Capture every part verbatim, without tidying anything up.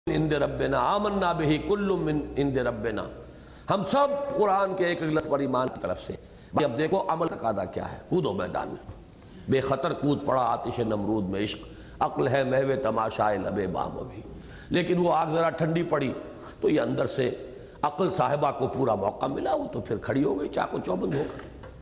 عند ربنا آمنا بہ کل من عند ربنا، ہم سب قرآن کے ایک لفظ پر ایمان کی طرف سے۔ اب دیکھو عمل کا قاعدہ کیا ہے، کودو میدان میں، بے خطر کود پڑا آتش نمرود میں عشق، عقل ہے محو تماشائے لبے بام بھی، لیکن وہ آگ ذرا ٹھنڈی پڑی تو یہ اندر سے عقل صاحبہ کو پورا موقع ملا، وہ تو پھر کھڑی ہو گئی چاقو چوبند ہو کر،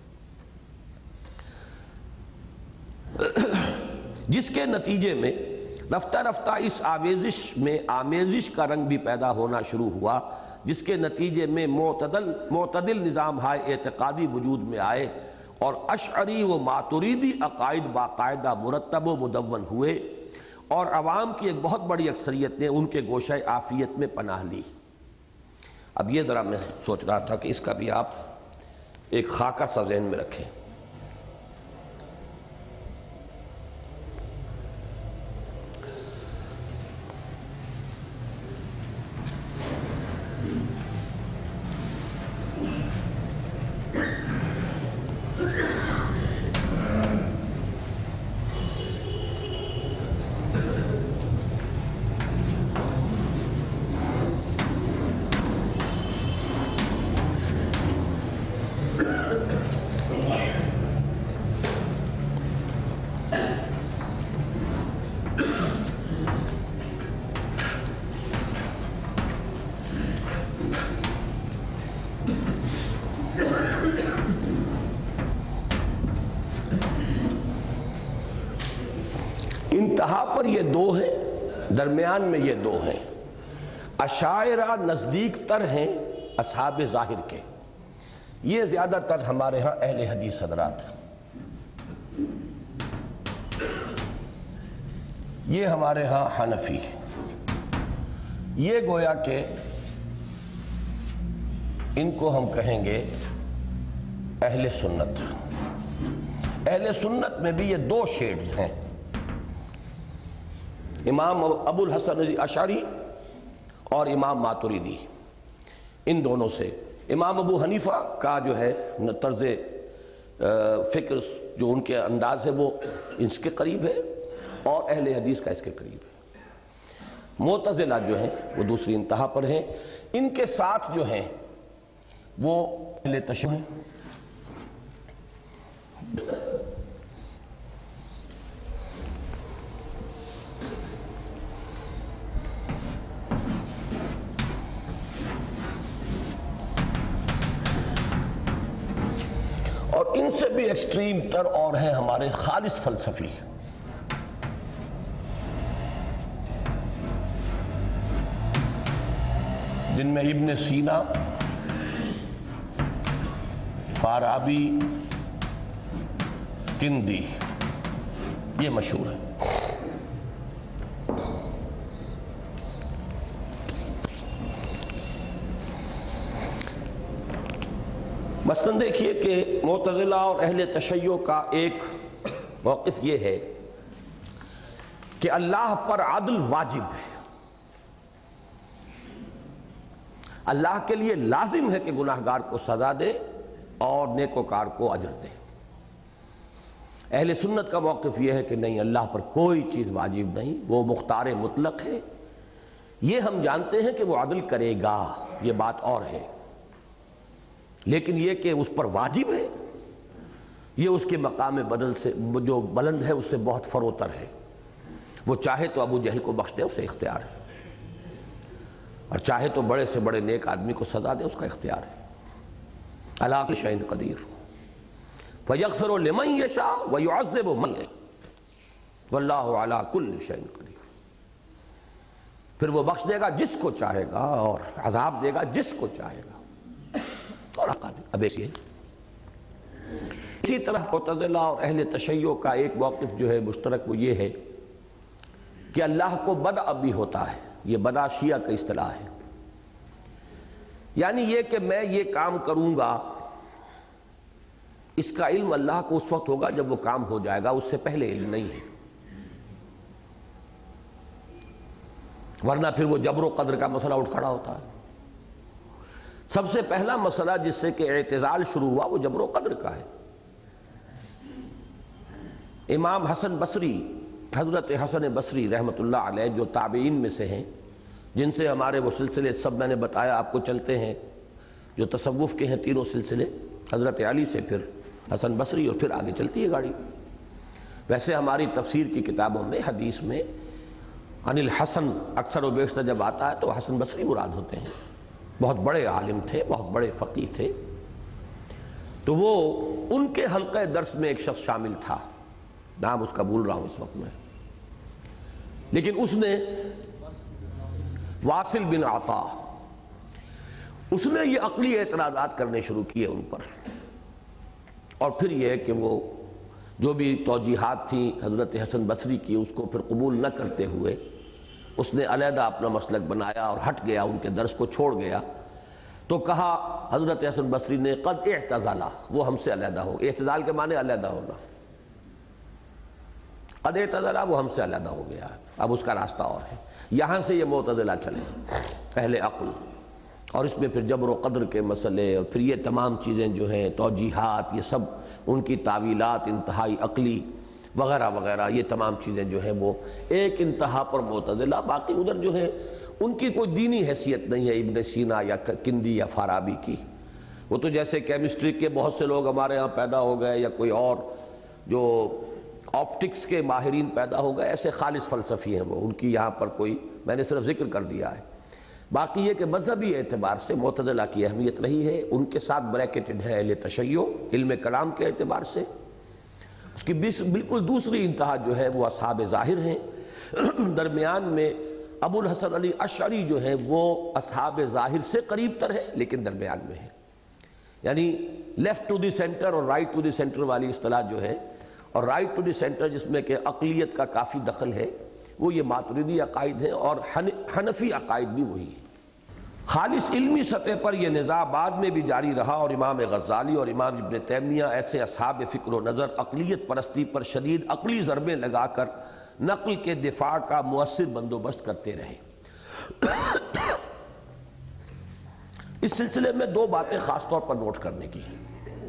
جس کے نتیجے میں رفتہ رفتہ اس آمیزش میں آمیزش کا رنگ بھی پیدا ہونا شروع ہوا، جس کے نتیجے میں معتدل معتدل نظام ہائے اعتقادی وجود میں آئے اور اشعری و ماتریدی عقائد باقاعدہ مرتب و مدون ہوئے، اور عوام کی ایک بہت بڑی اکثریت نے ان کے گوشہ عافیت میں پناہ لی۔ اب یہ ذرا میں سوچ رہا تھا کہ اس کا بھی آپ ایک خاکہ سا ذہن میں رکھیں۔ انتہا پر یہ دو ہیں، درمیان میں یہ دو ہیں۔ اشاعرہ نزدیک تر ہیں اصحاب ظاہر کے، یہ زیادہ تر ہمارے ہاں اہل حدیث حضرات ہیں، یہ ہمارے ہاں حنفی، یہ گویا کہ ان کو ہم کہیں گے اہل سنت۔ اہل سنت میں بھی یہ دو شیڈز ہیں، امام ابو الحسن اشعری اور امام ماتریدی، ان دونوں سے امام ابو حنیفہ کا جو ہے طرز فکر جو ان کے انداز ہے وہ اس کے قریب ہے، اور اہل حدیث کا اس کے قریب ہے۔ معتزلہ جو ہیں وہ دوسری انتہا پر ہیں، ان کے ساتھ جو ہیں وہ اہل تشیع ہیں۔ اور ان سے بھی ایکسٹریم تر اور ہیں ہمارے خالص فلسفی، جن میں ابن سینا، فارابی، کندی یہ مشہور ہے۔ مثلاً دیکھیے کہ معتزلہ اور اہل تشیع کا ایک موقف یہ ہے کہ اللہ پر عدل واجب ہے، اللہ کے لیے لازم ہے کہ گناہگار کو سزا دے اور نیکوکار کو اجر دے۔ اہل سنت کا موقف یہ ہے کہ نہیں، اللہ پر کوئی چیز واجب نہیں، وہ مختار مطلق ہے، یہ ہم جانتے ہیں کہ وہ عدل کرے گا، یہ بات اور ہے، لیکن یہ کہ اس پر واجب ہے یہ اس کے مقام بدل سے جو بلند ہے اس سے بہت فروتر ہے۔ وہ چاہے تو ابو جہل کو بخش دے، اسے اختیار ہے، اور چاہے تو بڑے سے بڑے نیک آدمی کو سزا دے، اس کا اختیار ہے۔ عَلَىٰ كُلِّ شَيْءٍ قدیر، فَيَغْفِرُ لِمَن يَشَاءُ وَيُعَذِّبُ مَن يَشَاءُ وَاللَّهُ عَلَىٰ كُلِّ شَيْءٍ قدیر۔ پھر وہ بخش دے گا جس کو چاہے گا اور عذاب دے گا جس کو چاہے گا۔ اب ایک اسی طرح معتزلہ اور اہل تشیع کا ایک موقف جو ہے مشترک، وہ یہ ہے کہ اللہ کو بدع بھی ہوتا ہے، یہ بدع شیعہ کا اصطلاح ہے، یعنی یہ کہ میں یہ کام کروں گا، اس کا علم اللہ کو اس وقت ہوگا جب وہ کام ہو جائے گا، اس سے پہلے علم نہیں ہے، ورنہ پھر وہ جبر و قدر کا مسئلہ اٹھ کھڑا ہوتا ہے۔ سب سے پہلا مسئلہ جس سے کہ اعتزال شروع ہوا وہ جبر و قدر کا ہے۔ امام حسن بصری، حضرت حسن بصری رحمت اللہ علیہ جو تابعین میں سے ہیں، جن سے ہمارے وہ سلسلے سب میں نے بتایا آپ کو چلتے ہیں، جو تصوف کے ہیں تینوں سلسلے، حضرت علی سے پھر حسن بصری اور پھر آگے چلتی ہے گاڑی۔ ویسے ہماری تفسیر کی کتابوں میں، حدیث میں عن الحسن اکثر و بیشتر جب آتا ہے تو حسن بصری مراد ہوتے ہیں، بہت بڑے عالم تھے، بہت بڑے فقیہ تھے۔ تو وہ ان کے حلقہ درس میں ایک شخص شامل تھا، نام اس کا بھول رہا ہوں اس وقت میں، لیکن اس نے واصل بن عطا، اس نے یہ عقلی اعتراضات کرنے شروع کیے ان پر، اور پھر یہ کہ وہ جو بھی توجیحات تھیں حضرت حسن بصری کی اس کو پھر قبول نہ کرتے ہوئے اس نے علیحدہ اپنا مسلک بنایا اور ہٹ گیا، ان کے درس کو چھوڑ گیا۔ تو کہا حضرت حسن بصری نے قد اعتزل، وہ ہم سے علیحدہ ہو، اعتزال کے معنی علیحدہ ہونا، قد اعتزل وہ ہم سے علیحدہ ہو گیا، اب اس کا راستہ اور ہے۔ یہاں سے یہ معتزلہ چلے اہل عقل، اور اس میں پھر جبر و قدر کے مسئلے اور پھر یہ تمام چیزیں جو ہیں توجیحات، یہ سب ان کی تعویلات انتہائی عقلی وغیرہ وغیرہ، یہ تمام چیزیں جو ہیں وہ ایک انتہا پر معتزلہ، باقی ادھر جو ہے ان کی کوئی دینی حیثیت نہیں ہے ابن سینا یا کندی یا فارابی کی۔ وہ تو جیسے کیمسٹری کے بہت سے لوگ ہمارے ہاں پیدا ہو گئے یا کوئی اور جو آپٹکس کے ماہرین پیدا ہو گئے، ایسے خالص فلسفی ہیں وہ، ان کی یہاں پر کوئی، میں نے صرف ذکر کر دیا ہے۔ باقی یہ کہ مذہبی اعتبار سے معتزلہ کی اہمیت رہی ہے، ان کے ساتھ بریکٹڈ ہے اہل تشیع، علم کلام کے اعتبار سے۔ اس کی بالکل دوسری انتہا جو ہے وہ اصحاب ظاہر ہیں، درمیان میں ابو الحسن علی اشعری جو ہے وہ اصحاب ظاہر سے قریب تر ہے لیکن درمیان میں ہے، یعنی لیفٹ ٹو دی سینٹر اور رائٹ ٹو دی سینٹر والی اصطلاح جو ہے، اور رائٹ ٹو دی سینٹر جس میں کہ عقلیت کا کافی دخل ہے، وہ یہ ماتریدی عقائد ہیں، اور حنفی عقائد بھی وہی ہیں۔ خالص علمی سطح پر یہ نزاع بعد میں بھی جاری رہا، اور امام غزالی اور امام ابن تیمیہ ایسے اصحاب فکر و نظر عقلیت پرستی پر شدید عقلی ضربیں لگا کر نقل کے دفاع کا مؤثر بندوبست کرتے رہے۔ اس سلسلے میں دو باتیں خاص طور پر نوٹ کرنے کی ہیں۔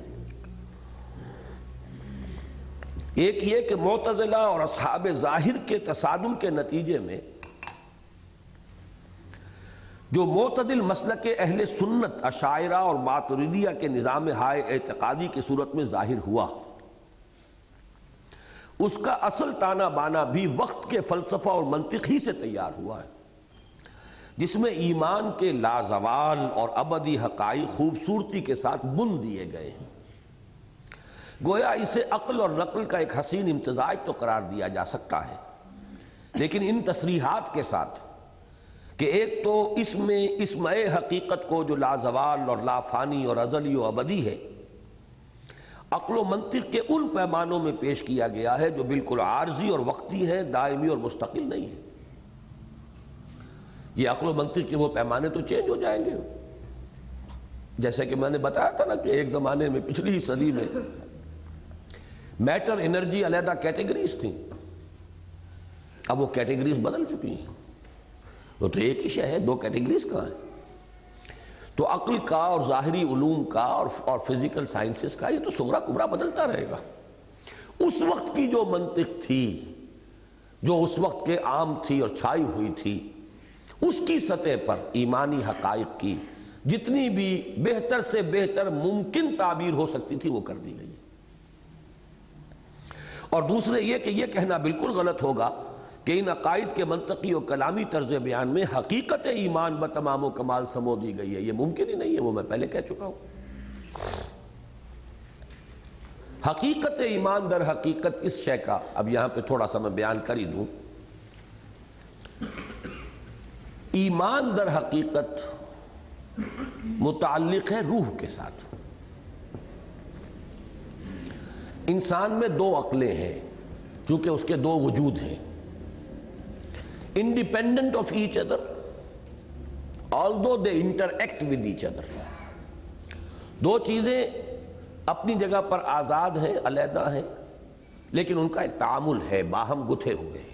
ایک یہ کہ معتزلہ اور اصحاب ظاہر کے تصادم کے نتیجے میں جو معتدل مسلک اہل سنت اشاعرہ اور ماتریدیہ کے نظام ہائے اعتقادی کی صورت میں ظاہر ہوا، اس کا اصل تانا بانا بھی وقت کے فلسفہ اور منطق ہی سے تیار ہوا ہے، جس میں ایمان کے لازوال اور ابدی حقائق خوبصورتی کے ساتھ بن دیے گئے ہیں۔ گویا اسے عقل اور نقل کا ایک حسین امتزاج تو قرار دیا جا سکتا ہے، لیکن ان تصریحات کے ساتھ کہ ایک تو اس میں اسمع حقیقت کو جو لازوال اور لافانی اور ازلی و ابدی ہے، عقل و منطق کے ان پیمانوں میں پیش کیا گیا ہے جو بالکل عارضی اور وقتی ہیں، دائمی اور مستقل نہیں ہیں۔ یہ عقل و منطق کے وہ پیمانے تو چینج ہو جائیں گے، جیسے کہ میں نے بتایا تھا نا کہ ایک زمانے میں پچھلی صدی میں میٹر انرجی علیحدہ کیٹیگریز تھیں، اب وہ کیٹیگریز بدل چکی ہیں، وہ تو ایک ہی شے ہے، دو کیٹیگریز کہاں ہیں؟ تو عقل کا اور ظاہری علوم کا اور اور فزیکل سائنسز کا یہ تو صغرا کبرا بدلتا رہے گا۔ اس وقت کی جو منطق تھی، جو اس وقت کے عام تھی اور چھائی ہوئی تھی، اس کی سطح پر ایمانی حقائق کی جتنی بھی بہتر سے بہتر ممکن تعبیر ہو سکتی تھی وہ کر دی گئی۔ اور دوسرے یہ کہ یہ کہنا بالکل غلط ہوگا کہ ان عقائد کے منطقی و کلامی طرز بیان میں حقیقت ایمان بتمام و کمال سمو دی گئی ہے، یہ ممکن ہی نہیں ہے، وہ میں پہلے کہہ چکا ہوں۔ حقیقت ایمان در حقیقت اس شے کا اب یہاں پہ تھوڑا سا میں بیان کر ہی دوں۔ ایمان در حقیقت متعلق ہے روح کے ساتھ۔ انسان میں دو عقلیں ہیں، چونکہ اس کے دو وجود ہیں، independent of each other, although they interact with each other. دو چیزیں اپنی جگہ پر آزاد ہیں، علیحدہ ہیں، لیکن ان کا ایک تعامل ہے، باہم گتھے ہوئے ہیں۔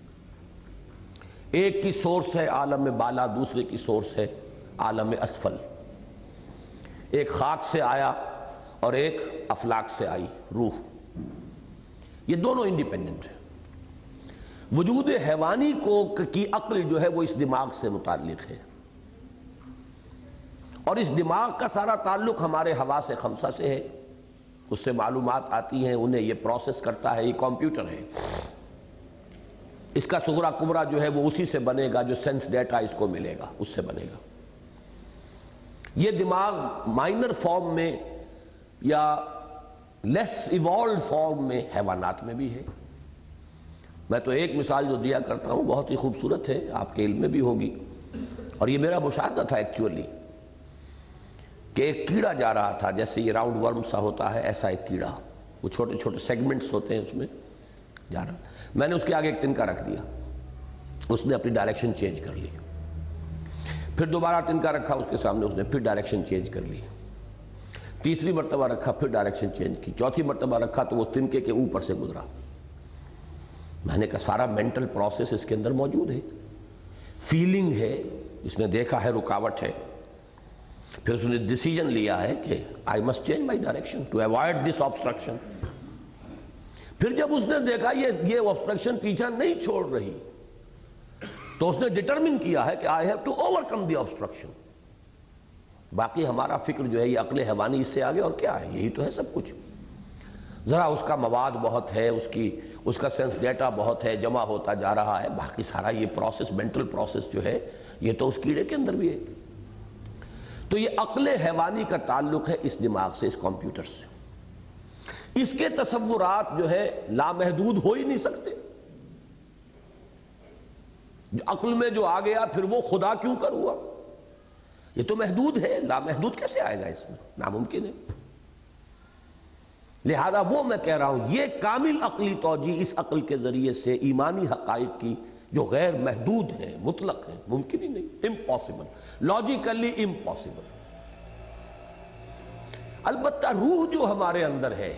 ایک کی سورس ہے عالم بالا، دوسرے کی سورس ہے عالم اسفل۔ ایک خاک سے آیا اور ایک افلاک سے آئی روح، یہ دونوں انڈیپینڈنٹ ہیں۔ وجود حیوانی کو کی عقل جو ہے وہ اس دماغ سے متعلق ہے، اور اس دماغ کا سارا تعلق ہمارے حواس خمسہ سے ہے، اس سے معلومات آتی ہیں، انہیں یہ پروسیس کرتا ہے، یہ کمپیوٹر ہے۔ اس کا صغرا کبرا جو ہے وہ اسی سے بنے گا، جو سینس ڈیٹا اس کو ملے گا اس سے بنے گا۔ یہ دماغ مائنر فارم میں یا لیس ایوالوڈ فارم میں حیوانات میں بھی ہے۔ میں تو ایک مثال جو دیا کرتا ہوں بہت ہی خوبصورت ہے، آپ کے علم میں بھی ہوگی، اور یہ میرا مشاہدہ تھا ایکچولی، کہ ایک کیڑا جا رہا تھا، جیسے یہ راؤنڈ ورم سا ہوتا ہے ایسا ایک کیڑا، وہ چھوٹے چھوٹے سیگمنٹس ہوتے ہیں اس میں جا رہا۔ میں نے اس کے آگے ایک تنکا رکھ دیا، اس نے اپنی ڈائریکشن چینج کر لی، پھر دوبارہ تنکا رکھا اس کے سامنے، اس نے پھر ڈائریکشن چینج کر لی، تیسری مرتبہ رکھا پھر ڈائریکشن چینج کی، چوتھی مرتبہ رکھا تو وہ تنکے کے اوپر سے گزرا۔ میں نے کہا سارا مینٹل پروسیس اس کے اندر موجود ہے، فیلنگ ہے، اس نے دیکھا ہے رکاوٹ ہے، پھر اس نے ڈیسیجن لیا ہے کہ I must change my direction to avoid this obstruction. پھر جب اس نے دیکھا یہ یہ آبسٹرکشن پیچھا نہیں چھوڑ رہی، تو اس نے ڈٹرمن کیا ہے کہ I have to overcome the obstruction. باقی ہمارا فکر جو ہے یہ عقل حیوانی اس سے آگے اور کیا ہے، یہی تو ہے سب کچھ۔ ذرا اس کا مواد بہت ہے، اس کی اس کا سینس ڈیٹا بہت ہے، جمع ہوتا جا رہا ہے، باقی سارا یہ پروسیس مینٹل پروسیس جو ہے یہ تو اس کیڑے کے اندر بھی ہے۔ تو یہ عقل حیوانی کا تعلق ہے اس دماغ سے، اس کمپیوٹر سے۔ اس کے تصورات جو ہے لامحدود ہو ہی نہیں سکتے۔ عقل میں جو آ گیا پھر وہ خدا کیوں کر ہوا، یہ تو محدود ہے، لامحدود کیسے آئے گا اس میں، ناممکن ہے۔ لہذا وہ میں کہہ رہا ہوں یہ کامل عقلی توجیہ اس عقل کے ذریعے سے ایمانی حقائق کی جو غیر محدود ہیں، مطلق ہیں، ممکن ہی نہیں، امپاسبل، لاجیکلی امپاسبل۔ البتہ روح جو ہمارے اندر ہے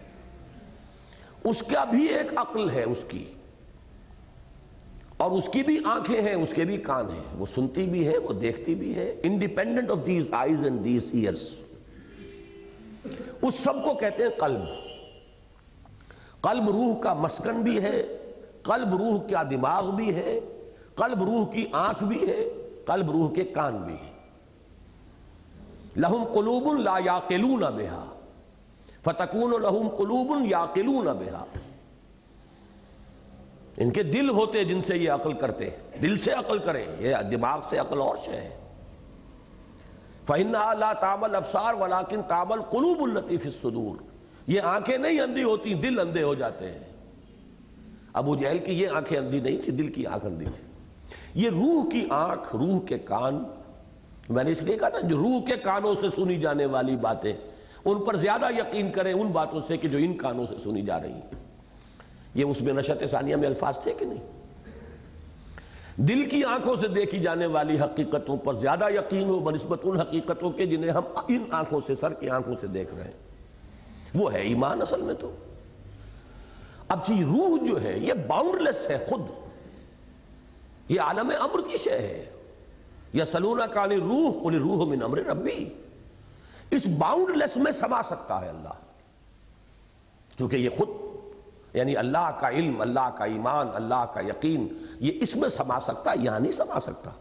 اس کا بھی ایک عقل ہے اس کی، اور اس کی بھی آنکھیں ہیں، اس کے بھی کان ہیں، وہ سنتی بھی ہے، وہ دیکھتی بھی ہے، independent of these eyes and these ears. اس سب کو کہتے ہیں قلب۔ قلب روح کا مسکن بھی ہے، قلب روح کا دماغ بھی ہے، قلب روح کی آنکھ بھی ہے، قلب روح کے کان بھی ہے۔ لہم قلوب لا یعقلون بہا فتکون لہم قلوب یعقلون بہا۔ ان کے دل ہوتے جن سے یہ عقل کرتے، دل سے عقل کریں، یہ دماغ سے عقل اور شے ہے۔ فَإِنَّهَا لَا تَعْمَى الْأَبْصَارُ وَلَكِنْ تَعْمَى الْقُلُوبُ الَّتِي فِي الصُّدُورِ۔ یہ آنکھیں نہیں اندھی ہوتی، دل اندھے ہو جاتے ہیں۔ ابو جہل کی یہ آنکھیں اندھی نہیں تھی، دل کی آنکھ اندھی تھی۔ یہ روح کی آنکھ، روح کے کان، میں نے اس لیے کہا تھا جو روح کے کانوں سے سنی جانے والی باتیں ان پر زیادہ یقین کریں ان باتوں سے کہ جو ان کانوں سے سنی جا رہی ہیں۔ یہ اس میں نشأت ثانیہ میں الفاظ تھے کہ نہیں؟ دل کی آنکھوں سے دیکھی جانے والی حقیقتوں پر زیادہ یقین ہو بنسبت ان حقیقتوں کے جنہیں ہم ان آنکھوں سے، سر کی آنکھوں سے دیکھ رہے ہیں۔ وہ ہے ایمان اصل میں تو۔ اب جی روح جو ہے یہ باؤنڈ لیس ہے خود، یہ عالم امر کی شے ہے۔ یسألونک عن الروح قل الروح من امر ربی۔ اس باؤنڈ لیس میں سما سکتا ہے اللہ، کیونکہ یہ خود یعنی اللہ کا علم، اللہ کا ایمان، اللہ کا یقین یہ اس میں سما سکتا، یہاں نہیں سما سکتا۔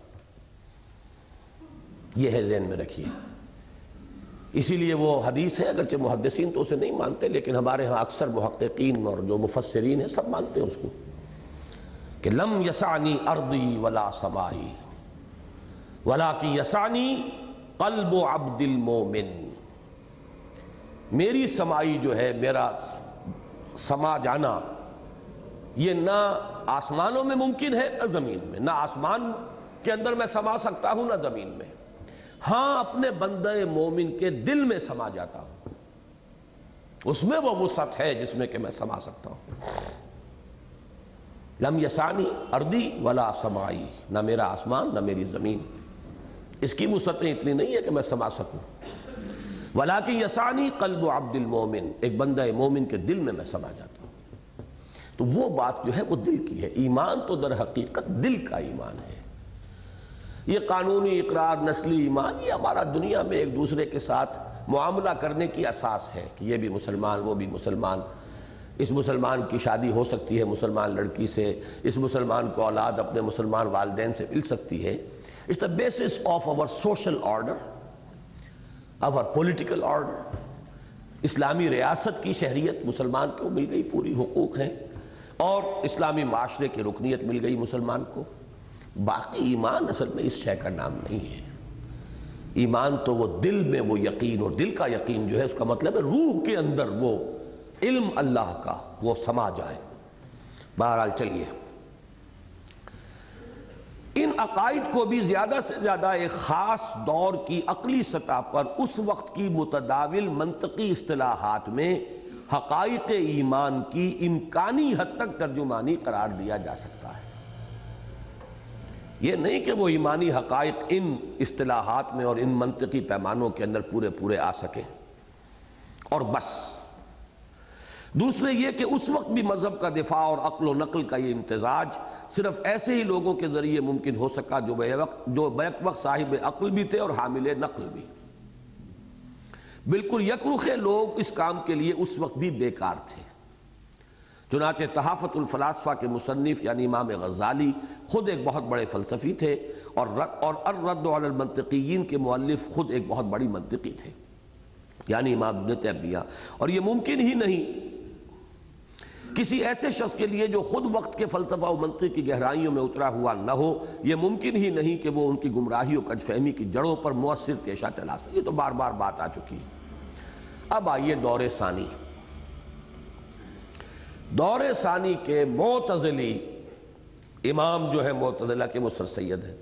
یہ ہے ذہن میں رکھیے۔ اسی لیے وہ حدیث ہے، اگرچہ محدثین تو اسے نہیں مانتے لیکن ہمارے ہاں اکثر محققین اور جو مفسرین ہیں سب مانتے ہیں اس کو، کہ لم یسعنی ارضی ولا سمائی ولکن یسعنی قلب عبد المومن۔ میری سمائی جو ہے، میرا سما جانا، یہ نہ آسمانوں میں ممکن ہے نہ زمین میں، نہ آسمان کے اندر میں سما سکتا ہوں نہ زمین میں، ہاں اپنے بندہ مومن کے دل میں سما جاتا ہوں، اس میں وہ وسعت ہے جس میں کہ میں سما سکتا ہوں۔ لم یسعنی ارضی ولا سمائی، نہ میرا آسمان نہ میری زمین، اس کی وسعتیں اتنی نہیں ہے کہ میں سما سکوں۔ ولیکن یسعنی قلب عبد المومن، ایک بندہ مومن کے دل میں میں سما جاتا ہوں۔ تو وہ بات جو ہے وہ دل کی ہے۔ ایمان تو در حقیقت دل کا ایمان ہے۔ یہ قانونی اقرار، نسلی ایمان، یہ ہمارا دنیا میں ایک دوسرے کے ساتھ معاملہ کرنے کی اساس ہے کہ یہ بھی مسلمان وہ بھی مسلمان، اس مسلمان کی شادی ہو سکتی ہے مسلمان لڑکی سے، اس مسلمان کو اولاد اپنے مسلمان والدین سے مل سکتی ہے. It's the basis of our social order, our political order. اسلامی ریاست کی شہریت مسلمان کو مل گئی، پوری حقوق ہیں، اور اسلامی معاشرے کی رکنیت مل گئی مسلمان کو. باقی ایمان اصل میں اس شے کا نام نہیں ہے. ایمان تو وہ دل میں وہ یقین، اور دل کا یقین جو ہے اس کا مطلب ہے روح کے اندر وہ علم اللہ کا وہ سما جائے. بہرحال چلیے، ان عقائد کو بھی زیادہ سے زیادہ ایک خاص دور کی عقلی سطح پر اس وقت کی متداول منطقی اصطلاحات میں حقائق ایمان کی امکانی حد تک ترجمانی قرار دیا جا سکتا ہے. یہ نہیں کہ وہ ایمانی حقائق ان اصطلاحات میں اور ان منطقی پیمانوں کے اندر پورے پورے آ سکے اور بس. دوسرے یہ کہ اس وقت بھی مذہب کا دفاع اور عقل و نقل کا یہ امتزاج صرف ایسے ہی لوگوں کے ذریعے ممکن ہو سکا جو بیک وقت جو بیک وقت صاحب عقل بھی تھے اور حامل نقل بھی. بالکل یکرخے لوگ اس کام کے لیے اس وقت بھی بیکار تھے. چنانچہ تحافت الفلاسفہ کے مصنف یعنی امام غزالی خود ایک بہت بڑے فلسفی تھے، اور اور الرد علی المنطقیین کے مؤلف خود ایک بہت بڑی منطقی تھے یعنی امام ابن تیمیہ. اور یہ ممکن ہی نہیں کسی ایسے شخص کے لیے جو خود وقت کے فلسفہ و منطق کی گہرائیوں میں اترا ہوا نہ ہو، یہ ممکن ہی نہیں کہ وہ ان کی گمراہی و کج فہمی کی جڑوں پر مؤثر تیشہ چلا سکے. یہ تو بار بار بات آ چکی ہے. اب آئیے دور ثانی. دور ثانی کے معتزلی امام جو ہے معتزلہ کے وہ سر سید ہیں.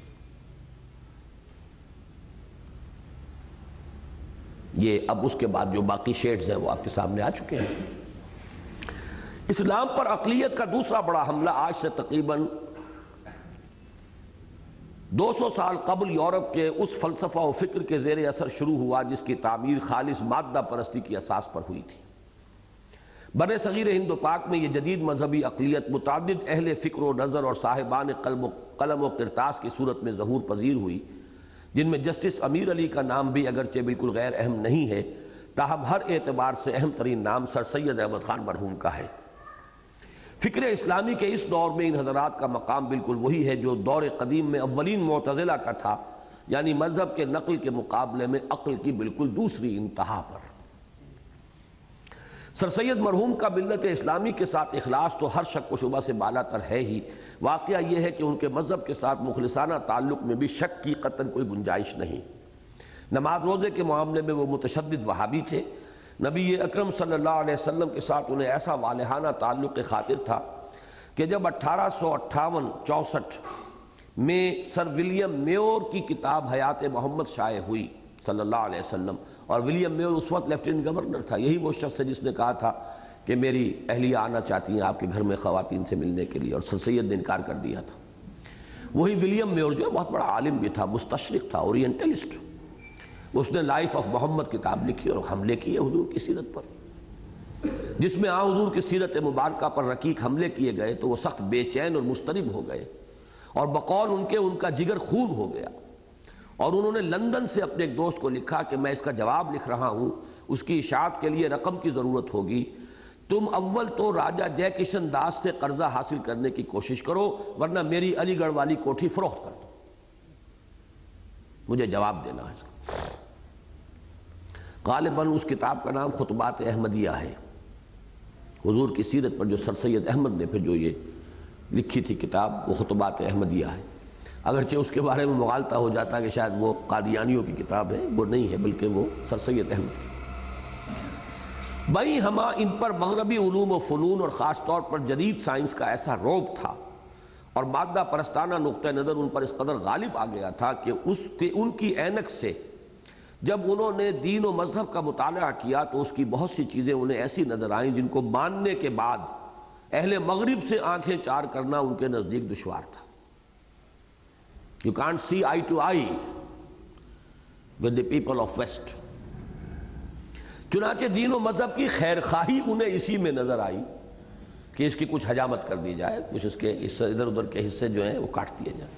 یہ اب اس کے بعد جو باقی شیڈز ہیں وہ آپ کے سامنے آ چکے ہیں. اسلام پر عقلیت کا دوسرا بڑا حملہ آج سے تقریباً دو سو سال قبل یورپ کے اس فلسفہ و فکر کے زیر اثر شروع ہوا جس کی تعمیر خالص مادہ پرستی کی اساس پر ہوئی تھی. بر صغیر ہند و پاک میں یہ جدید مذہبی عقلیت متعدد اہل فکر و نظر اور صاحبان قلم و قلم و قرطاس کی صورت میں ظہور پذیر ہوئی، جن میں جسٹس امیر علی کا نام بھی اگرچہ بالکل غیر اہم نہیں ہے، تاہم ہر اعتبار سے اہم ترین نام سر سید احمد خان مرحوم کا ہے. فکر اسلامی کے اس دور میں ان حضرات کا مقام بالکل وہی ہے جو دور قدیم میں اولین معتزلہ کا تھا، یعنی مذہب کے نقل کے مقابلے میں عقل کی بالکل دوسری انتہا پر. سر سید مرحوم کا ملت اسلامی کے ساتھ اخلاص تو ہر شک و شبہ سے بالا تر ہے ہی. واقعہ یہ ہے کہ ان کے مذہب کے ساتھ مخلصانہ تعلق میں بھی شک کی قطعاً کوئی گنجائش نہیں. نماز روزے کے معاملے میں وہ متشدد وہابی تھے. نبی اکرم صلی اللہ علیہ وسلم کے ساتھ انہیں ایسا والہانہ تعلق خاطر تھا کہ جب اٹھارہ سو اٹھاون چونسٹھ میں سر ولیم میور کی کتاب حیات محمد شائع ہوئی صلی اللہ علیہ وسلم، اور ولیم میور اس وقت لیفٹیننٹ گورنر تھا، یہی وہ شخص ہے جس نے کہا تھا کہ میری اہلیہ آنا چاہتی ہیں آپ کے گھر میں خواتین سے ملنے کے لیے، اور سر سید نے انکار کر دیا تھا. وہی ولیم میور جو ہے بہت بڑا عالم بھی تھا، مستشرق تھا، اورینٹلسٹ. اس نے لائف آف محمد کتاب لکھی اور حملے کیے حضور کی سیرت پر، جس میں آ حضور کی سیرت مبارکہ پر رقیق حملے کیے گئے تو وہ سخت بے چین اور مضطرب ہو گئے، اور بقول ان کے ان کا جگر خون ہو گیا. اور انہوں نے لندن سے اپنے ایک دوست کو لکھا کہ میں اس کا جواب لکھ رہا ہوں، اس کی اشاعت کے لیے رقم کی ضرورت ہوگی، تم اول تو راجہ جے کشن داس سے قرضہ حاصل کرنے کی کوشش کرو، ورنہ میری علی گڑھ والی کوٹھی فروخت کر دو. مجھے جواب دینا ہے اس کا. غالباً اس کتاب کا نام خطبات احمدیہ ہے. حضور کی سیرت پر جو سر سید احمد نے پھر جو یہ لکھی تھی کتاب وہ خطبات احمدیہ ہے. اگرچہ اس کے بارے میں مغالطہ ہو جاتا ہے کہ شاید وہ قادیانیوں کی کتاب ہے، وہ نہیں ہے بلکہ وہ سر سید احمد. بھائی ہما ان پر مغربی علوم و فنون اور خاص طور پر جدید سائنس کا ایسا روب تھا اور مادہ پرستانہ نقطہ نظر ان پر اس قدر غالب آ گیا تھا کہ اس کے ان کی عینک سے جب انہوں نے دین و مذہب کا مطالعہ کیا تو اس کی بہت سی چیزیں انہیں ایسی نظر آئیں جن کو ماننے کے بعد اہل مغرب سے آنکھیں چار کرنا ان کے نزدیک دشوار تھا. You can't see eye to eye with the people of West. چنانچہ دین و مذہب کی خیر خواہی انہیں اسی میں نظر آئی کہ اس کی کچھ حجامت کر دی جائے، کچھ اس کے ادھر ادھر کے حصے جو ہیں وہ کاٹ دیے جائیں.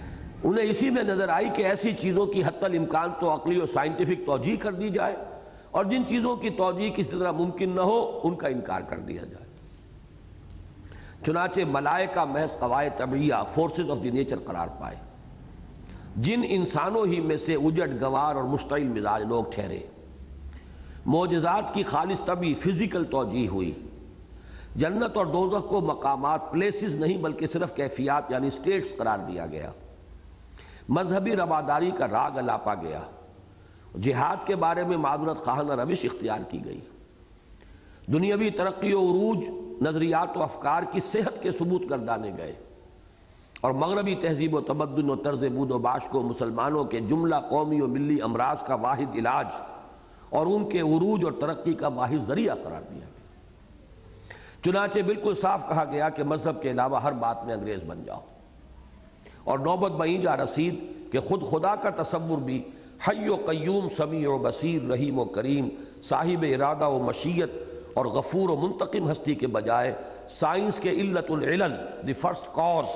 انہیں اسی میں نظر آئی کہ ایسی چیزوں کی حتی الامکان تو عقلی و سائنٹیفک توجیہ کر دی جائے اور جن چیزوں کی توجیہ کسی طرح ممکن نہ ہو ان کا انکار کر دیا جائے۔ چنانچہ ملائکہ محض قواعد طبعیہ فورسز آف دی نیچر قرار پائے، جن انسانوں ہی میں سے اجڑ گوار اور مشتعل مزاج لوگ ٹھہرے۔ معجزات کی خالص طبعی فزیکل توجیہ ہوئی۔ جنت اور دوزخ کو مقامات پلیسز نہیں بلکہ صرف کیفیات یعنی سٹیٹس قرار دیا گیا۔ مذہبی رواداری کا راگ الاپا گیا۔ جہاد کے بارے میں معذرت خواہانہ روش اختیار کی گئی۔ دنیاوی ترقی و عروج نظریات و افکار کی صحت کے ثبوت گردانے گئے، اور مغربی تہذیب و تمدن و طرز بود و باش کو مسلمانوں کے جملہ قومی و ملی امراض کا واحد علاج اور ان کے عروج اور ترقی کا واحد ذریعہ قرار دیا گیا۔ چنانچہ بالکل صاف کہا گیا کہ مذہب کے علاوہ ہر بات میں انگریز بن جاؤ، اور نوبت بہیں جا رسید کہ خود خدا کا تصور بھی حی و قیوم سمیع و بصیر رحیم و کریم صاحب ارادہ و مشیت اور غفور و منتقم ہستی کے بجائے سائنس کے علت العلل دی فرسٹ کاز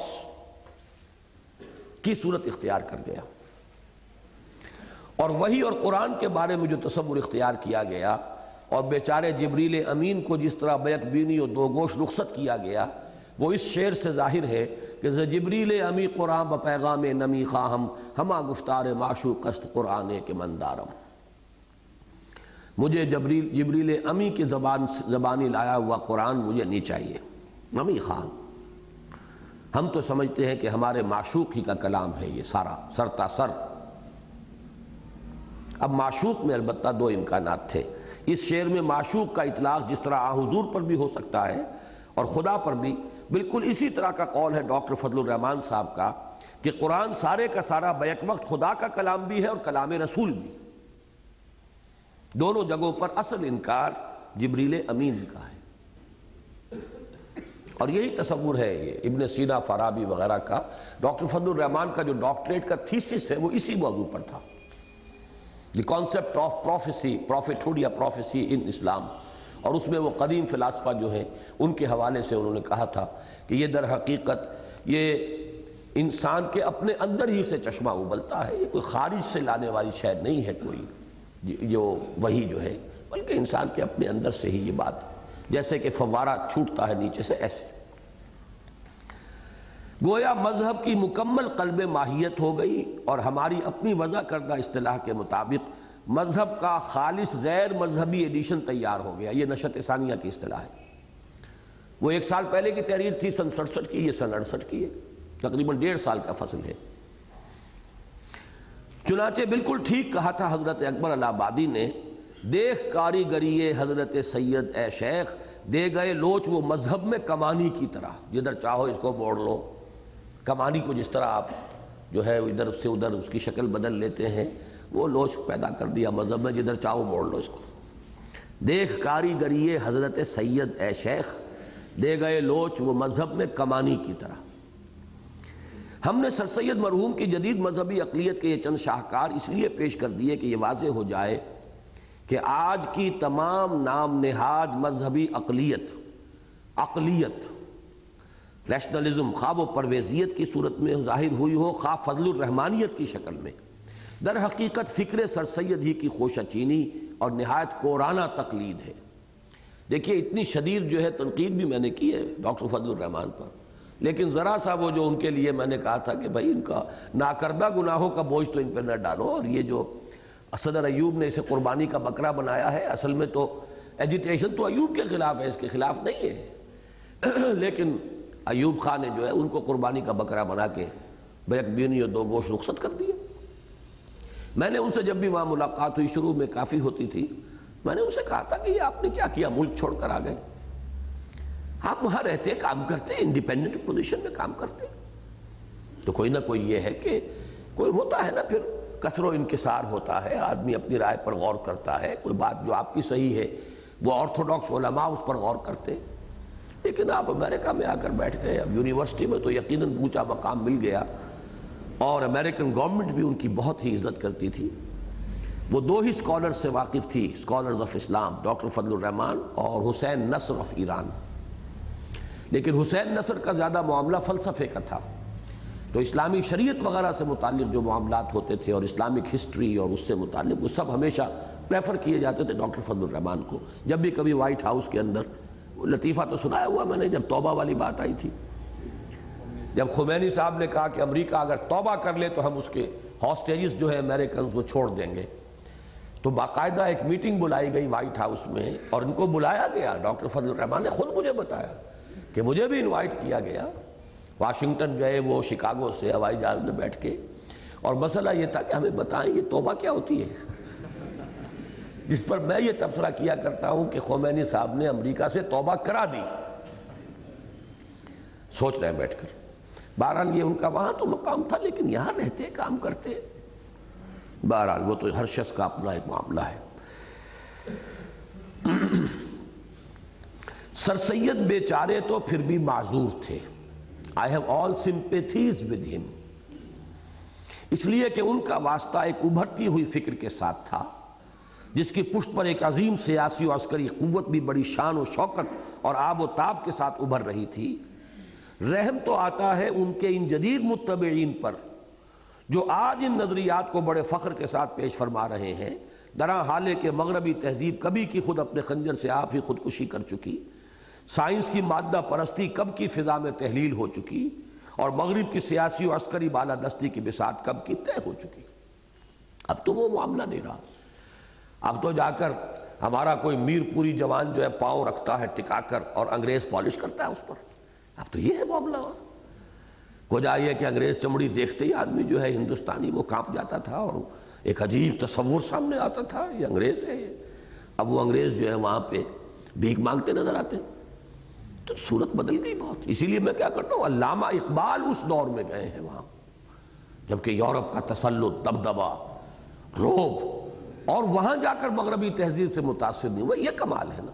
کی صورت اختیار کر گیا۔ اور وحی اور قرآن کے بارے میں جو تصور اختیار کیا گیا اور بیچارے جبریل امین کو جس طرح بیک بینی و دو گوش رخصت کیا گیا، وہ اس شعر سے ظاہر ہے کہ ز جبریل امی قرآن بپیغام نمی خواہم ہما گفتار معشوق است قرآن کے مندارم۔ مجھے جبریل جبریل امی کی زبان زبانی لایا ہوا قرآن مجھے نہیں چاہیے، نمی خواہم۔ ہم تو سمجھتے ہیں کہ ہمارے معشوق ہی کا کلام ہے یہ سارا سرتا سر۔ اب معشوق میں البتہ دو امکانات تھے۔ اس شعر میں معشوق کا اطلاق جس طرح آ حضور پر بھی ہو سکتا ہے اور خدا پر بھی، بالکل اسی طرح کا قول ہے ڈاکٹر فضل الرحمان صاحب کا کہ قرآن سارے کا سارا بیک وقت خدا کا کلام بھی ہے اور کلام رسول بھی۔ دونوں جگہوں پر اصل انکار جبریل امین کا ہے، اور یہی تصور ہے یہ ابن سینا، فارابی وغیرہ کا۔ ڈاکٹر فضل الرحمان کا جو ڈاکٹریٹ کا تھیسس ہے وہ اسی موضوع پر تھا، the concept of prophecy prophethood یا پروفیسی ان اسلام، اور اس میں وہ قدیم فلاسفہ جو ہیں ان کے حوالے سے انہوں نے کہا تھا کہ یہ در حقیقت یہ انسان کے اپنے اندر ہی سے چشمہ ابلتا ہے، یہ کوئی خارج سے لانے والی شے نہیں ہے کوئی جو وہی جو ہے، بلکہ انسان کے اپنے اندر سے ہی یہ بات، جیسے کہ فوارہ چھوٹتا ہے نیچے سے ایسے۔ گویا مذہب کی مکمل قلب ماہیت ہو گئی، اور ہماری اپنی وضع کردہ اصطلاح کے مطابق مذہب کا خالص غیر مذہبی ایڈیشن تیار ہو گیا۔ یہ نشت ثانیہ کی اصطلاح ہے۔ وہ ایک سال پہلے کی تحریر تھی سن سڑسٹھ کی، یہ سن اڑسٹھ کی ہے، تقریباً ڈیڑھ سال کا فصل ہے۔ چنانچہ بالکل ٹھیک کہا تھا حضرت اکبر الہ آبادی نے، دیکھ کاریگری حضرت سید اے شیخ دے گئے لوچ وہ مذہب میں کمانی کی طرح، جدھر چاہو اس کو موڑ لو۔ کمانی کو جس طرح آپ جو ہے ادھر سے ادھر اس کی شکل بدل لیتے ہیں، وہ لوچ پیدا کر دیا مذہب میں، جدھر چاہو موڑ لو اس کو۔ دیکھ کاریگری حضرت سید اے شیخ دے گئے لوچ وہ مذہب میں کمانی کی طرح۔ ہم نے سر سید مرحوم کی جدید مذہبی عقلیت کے یہ چند شاہکار اس لیے پیش کر دیے کہ یہ واضح ہو جائے کہ آج کی تمام نام نہاد مذہبی عقلیت عقلیت ریشنلزم خواہ و پرویزیت کی صورت میں ظاہر ہوئی ہو، خواہ فضل الرحمانیت کی شکل میں، در حقیقت فکر سر سید ہی کی خوشہ چینی اور نہایت کورانہ تقلید ہے۔ دیکھیے اتنی شدید جو ہے تنقید بھی میں نے کی ہے ڈاکٹر فضل الرحمان پر، لیکن ذرا سا وہ جو ان کے لیے میں نے کہا تھا کہ بھائی ان کا ناکردہ گناہوں کا بوجھ تو ان پہ نہ ڈالو، اور یہ جو صدر ایوب نے اسے قربانی کا بکرا بنایا ہے، اصل میں تو ایجیٹیشن تو ایوب کے خلاف ہے، اس کے خلاف نہیں ہے، لیکن ایوب خان نے جو ہے ان کو قربانی کا بکرا بنا کے بیک بینی اور دو گوش رخصت کر دیا۔ میں نے ان سے جب بھی وہاں ملاقات ہوئی، شروع میں کافی ہوتی تھی، میں نے ان سے کہا تھا کہ یہ آپ نے کیا کیا، ملک چھوڑ کر آ گئے، آپ وہاں رہتے کام کرتے انڈیپینڈنٹ پوزیشن میں کام کرتے، تو کوئی نہ کوئی یہ ہے کہ کوئی ہوتا ہے نا، پھر کثر و انکسار ہوتا ہے، آدمی اپنی رائے پر غور کرتا ہے، کوئی بات جو آپ کی صحیح ہے وہ آرتھوڈاکس علماء اس پر غور کرتے، لیکن آپ امریکہ میں آ کر بیٹھ گئے۔ اب یونیورسٹی میں تو یقیناً اونچا مقام مل گیا، اور امریکن گورنمنٹ بھی ان کی بہت ہی عزت کرتی تھی۔ وہ دو ہی اسکالر سے واقف تھی، اسکالرز آف اسلام، ڈاکٹر فضل الرحمان اور حسین نصر آف ایران، لیکن حسین نصر کا زیادہ معاملہ فلسفے کا تھا، تو اسلامی شریعت وغیرہ سے متعلق جو معاملات ہوتے تھے اور اسلامک ہسٹری اور اس سے متعلق وہ سب ہمیشہ ریفر کیے جاتے تھے ڈاکٹر فضل الرحمان کو. جب بھی کبھی وائٹ ہاؤس کے اندر لطیفہ تو سنایا ہوا میں نے، جب توبہ والی بات آئی تھی، جب خمینی صاحب نے کہا کہ امریکہ اگر توبہ کر لے تو ہم اس کے ہاسٹیجز جو ہے امریکنز کو چھوڑ دیں گے، تو باقاعدہ ایک میٹنگ بلائی گئی وائٹ ہاؤس میں اور ان کو بلایا گیا. ڈاکٹر فضل الرحمان نے خود مجھے بتایا کہ مجھے بھی انوائٹ کیا گیا. واشنگٹن گئے وہ شکاگو سے ہوائی جہاز میں بیٹھ کے، اور مسئلہ یہ تھا کہ ہمیں بتائیں یہ توبہ کیا ہوتی ہے، جس پر میں یہ تبصرہ کیا کرتا ہوں کہ خمینی صاحب نے امریکہ سے توبہ کرا دی. سوچ رہے ہیں بیٹھ کر. بہرحال یہ ان کا وہاں تو مقام تھا، لیکن یہاں رہتے کام کرتے. بہرحال وہ تو ہر شخص کا اپنا ایک معاملہ ہے. سر سید بیچارے تو پھر بھی معذور تھے. I have all sympathies with him. اس لیے کہ ان کا واسطہ ایک ابھرتی ہوئی فکر کے ساتھ تھا، جس کی پشت پر ایک عظیم سیاسی و عسکری قوت بھی بڑی شان و شوکت اور آب و تاب کے ساتھ ابھر رہی تھی. رحم تو آتا ہے ان کے ان جدید متبعین پر جو آج ان نظریات کو بڑے فخر کے ساتھ پیش فرما رہے ہیں. درا حالے کہ مغربی تہذیب کبھی کی خود اپنے خنجر سے آپ ہی خودکشی کر چکی، سائنس کی مادہ پرستی کب کی فضا میں تحلیل ہو چکی، اور مغرب کی سیاسی و عسکری بالادستی کی بساط کب کی طے ہو چکی. اب تو وہ معاملہ نہیں رہا. اب تو جا کر ہمارا کوئی میر پوری جوان جو ہے پاؤں رکھتا ہے ٹکا کر اور انگریز پالش کرتا ہے اس پر. اب تو یہ ہے معاملہ. کو جائیے کہ انگریز چمڑی دیکھتے ہی آدمی جو ہے ہندوستانی وہ کانپ جاتا تھا اور ایک عجیب تصور سامنے آتا تھا، یہ انگریز ہے. اب وہ انگریز جو ہے وہاں پہ بھیک مانگتے نظر آتے ہیں. تو صورت بدل گئی بہت. اسی لیے میں کیا کرتا ہوں، علامہ اقبال اس دور میں گئے ہیں وہاں، جبکہ یورپ کا تسلط، دبدبہ، روب، اور وہاں جا کر مغربی تہذیب سے متاثر نہیں ہوا. یہ کمال ہے نا.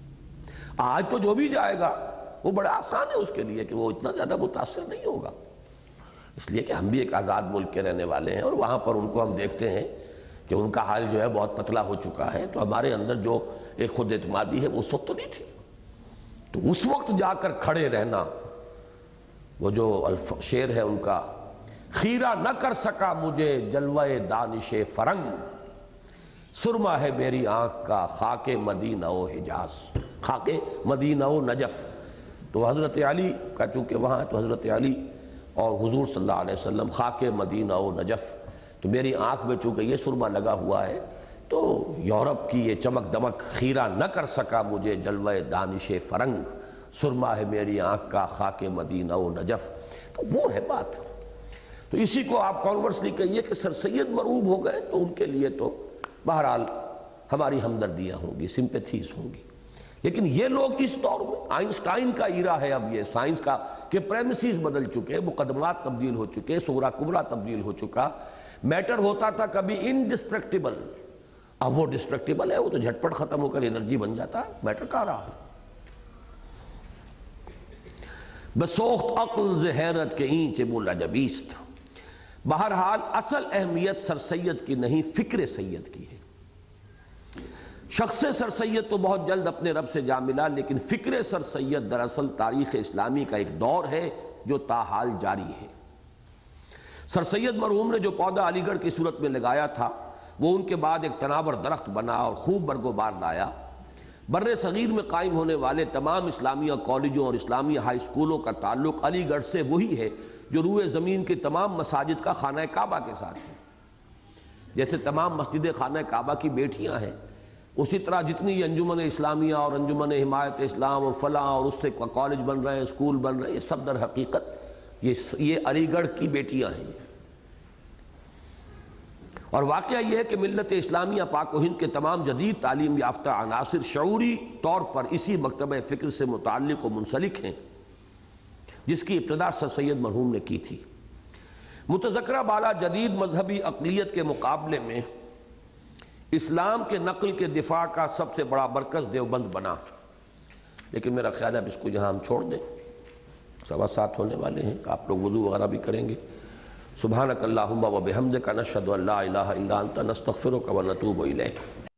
آج تو جو بھی جائے گا وہ بڑا آسان ہے اس کے لیے کہ وہ اتنا زیادہ متاثر نہیں ہوگا، اس لیے کہ ہم بھی ایک آزاد ملک کے رہنے والے ہیں، اور وہاں پر ان کو ہم دیکھتے ہیں کہ ان کا حال جو ہے بہت پتلا ہو چکا ہے. تو ہمارے اندر جو ایک خود اعتمادی ہے وہ اس وقت تو نہیں تھی. تو اس وقت جا کر کھڑے رہنا، وہ جو شعر ہے ان کا، خیرہ نہ کر سکا مجھے جلوہ دانش فرنگ، سرما ہے میری آنکھ کا خاک مدینہ و حجاز، خاک مدینہ و نجف. تو حضرت علی کا چونکہ وہاں ہے تو حضرت علی اور حضور صلی اللہ علیہ وسلم خاک مدینہ و نجف. تو میری آنکھ میں چونکہ یہ سرما لگا ہوا ہے تو یورپ کی یہ چمک دمک خیرہ نہ کر سکا مجھے جلوہ دانش فرنگ، سرما ہے میری آنکھ کا خاک مدینہ و نجف. تو وہ ہے بات. تو اسی کو آپ کانورسلی کہیے کہ سر سید مرعوب ہو گئے تو ان کے لیے تو بہرحال ہماری ہمدردیاں ہوں گی، سمپیتھیز ہوں گی. لیکن یہ لوگ اس دور میں، آئنسٹائن کا ایرا ہے اب یہ سائنس کا کہ پریمیسز بدل چکے، مقدمات تبدیل ہو چکے، صغرا کبرا تبدیل ہو چکا. میٹر ہوتا تھا کبھی انڈسٹرکٹیبل، اب وہ ڈسٹرکٹیبل ہے، وہ تو جھٹپٹ ختم ہو کر انرجی بن جاتا ہے. میٹر کہاں رہا؟ بسوخت عقل ز حیرت کے اینچ بولا جبیست. بہرحال اصل اہمیت سر سید کی نہیں، فکر سید کی ہے. شخص سر سید تو بہت جلد اپنے رب سے جا ملا، لیکن فکر سر سید دراصل تاریخ اسلامی کا ایک دور ہے جو تاحال جاری ہے. سر سید مرحوم نے جو پودا علی گڑھ کی صورت میں لگایا تھا وہ ان کے بعد ایک تناور درخت بنا اور خوب برگ و بار لایا. بر صغیر میں قائم ہونے والے تمام اسلامیہ کالجوں اور اسلامی ہائی اسکولوں کا تعلق علی گڑھ سے وہی ہے جو روئے زمین کی تمام مساجد کا خانہ کعبہ کے ساتھ ہے. جیسے تمام مسجد خانہ کعبہ کی بیٹیاں ہیں، اسی طرح جتنی انجمن اسلامیہ اور انجمن حمایت اسلام اور فلاں اور اس سے کالج بن رہے ہیں، اسکول بن رہے ہیں، یہ سب در حقیقت یہ علی گڑھ کی بیٹیاں ہیں. اور واقعہ یہ ہے کہ ملت اسلامیہ پاک و ہند کے تمام جدید تعلیم یافتہ عناصر شعوری طور پر اسی مکتبہ فکر سے متعلق و منسلک ہیں جس کی ابتدا سر سید مرحوم نے کی تھی. متذکرہ بالا جدید مذہبی اقلیت کے مقابلے میں اسلام کے نقل کے دفاع کا سب سے بڑا مرکز دیوبند بنا. لیکن میرا خیال ہے اب اس کو یہاں ہم چھوڑ دیں، سوا سات ہونے والے ہیں، آپ لوگ وضو وغیرہ بھی کریں گے. سبحانک اللہم و بحمدک نشہد ان لا الہ الا انت نستغفرک و نتوب الیک.